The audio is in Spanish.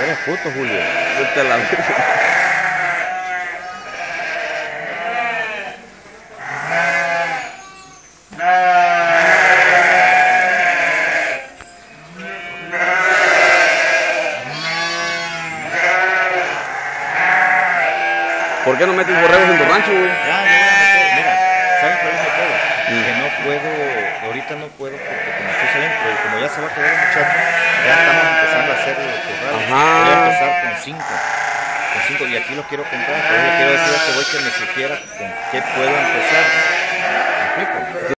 Eres puto, Julio. Vete a la verga. ¿Por qué no metes borregos en tu rancho, güey? Ya, yo voy a meter. Mira, ¿sabes cuál es mi pedo? Que no puedo, ahorita no puedo porque como estoy saliendo, pero como ya se va a quedar el muchacho, ya estamos empezando a hacer los corrales. Ajá. Voy a empezar con 5. Con 5 y aquí los quiero comprar, pero yo quiero decir a este güey que me sugiera con qué puedo empezar. ¿Me explico?